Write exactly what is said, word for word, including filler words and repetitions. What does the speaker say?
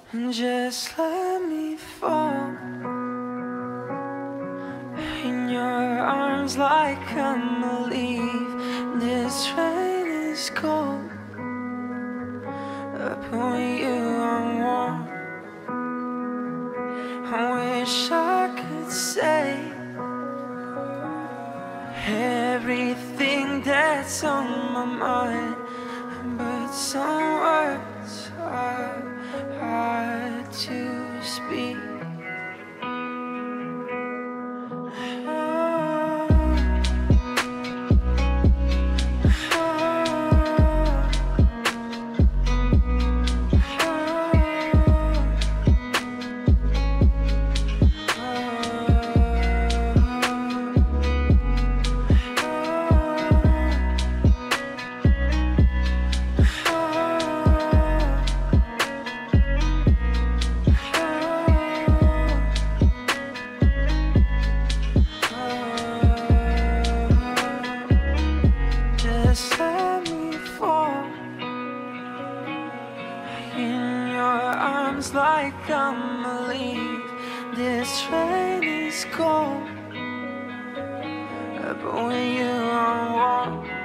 Just let me fall in your arms like I'm a leaf. This rain is cold, but when you are warm, I wish I could say everything that's on my mind, but some words are hard to speak. Just let me fall in your arms like I'm a leaf. This rain is cold, but when you are warm,